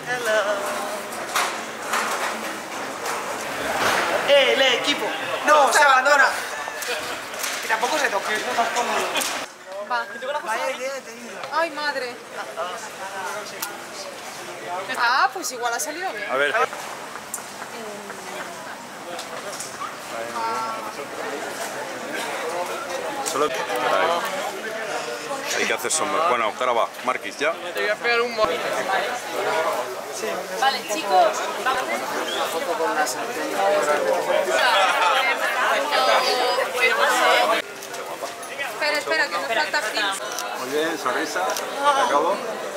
Hello. El equipo no se abandona. Y tampoco se toque, es más cómodo. Va. Vaya idea he tenido. Ay, madre. Ah, pues igual ha salido bien. A ver. Solo hay que hacer sombra. Bueno, ahora va, Marquis, ¿ya? Te voy a pegar un móvil. Vale, chicos, vamos. Espera, que me falta aquí. Muy bien, sonrisa. Acabo.